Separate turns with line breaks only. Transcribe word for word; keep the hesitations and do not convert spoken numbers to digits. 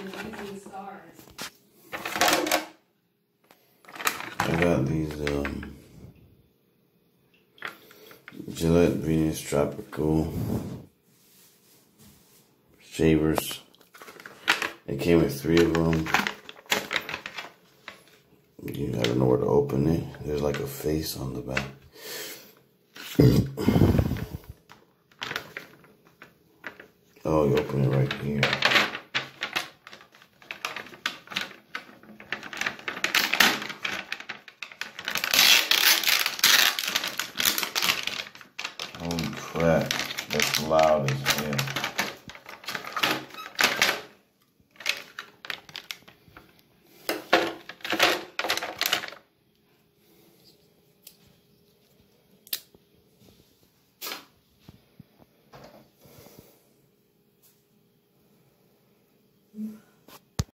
I got these um, Gillette Venus Tropical shavers. It came with three of them. You never know where to open it. There's like a face on the back. Oh, you open it right here. Holy crap, that's loud as hell.
Mm-hmm.